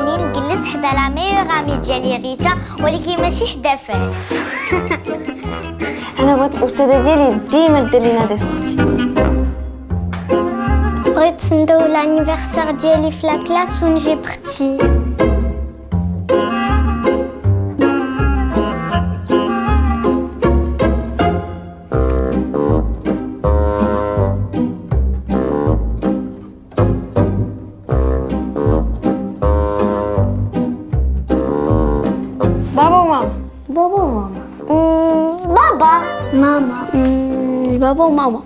سنين نجلس حدا لا ميور عامي ديالي ريتا، ولكن ماشي حدا فيه. انا بغيت الاستاذه ديالي ديما دير لينا دي سورتي. بغيت ندوز لانيفرسير ديالي في لا كلاس ونجي بختي. بابا وماما. بابا وماما. بابا. ماما. بابا وماما.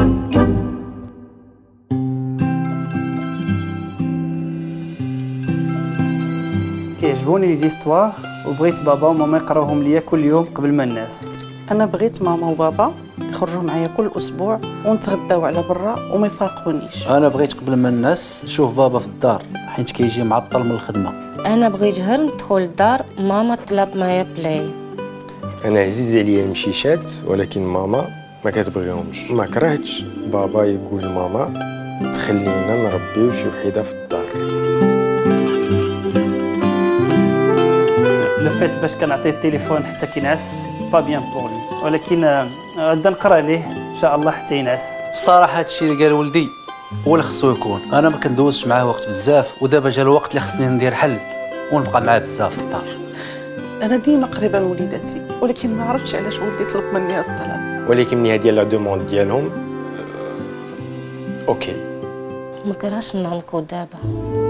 كيعجبوني لي زيستوار وبغيت بابا وماما يقراوهم ليا كل يوم قبل ما الناس. انا بغيت ماما وبابا يخرجوا معايا كل اسبوع ونتغداو على برا وما يفارقونيش. انا بغيت قبل ما الناس نشوف بابا في الدار حيت كيجي معطل من الخدمه. انا بغيت جهر ندخل للدار ماما طلب معايا بلاي. انا عزيز عليا المشيشات ولكن ماما ما كتبغيهمش. ما كرهتش بابا يقول لماما تخلينا نربيو شي وحده في الدار. لفيت باش كنعطيه التليفون حتى كينعس با بيان بور لي، ولكن غدا نقرا ليه ان شاء الله حتى ينعس. الصراحه هادشي اللي قال ولدي هو اللي خصو يكون. انا ما كندوزش معاه وقت بزاف، ودابا جا الوقت اللي خصني ندير حل ونبقى معاه بزاف في الدار. انا ديما قريبه لوليداتي ولكن ما عرفتش علاش ولدي طلب مني هاد الطلب. ولكن ملي هادي لا دوموند ديالهم اوكي. ما كرهتش نعنقو دابا.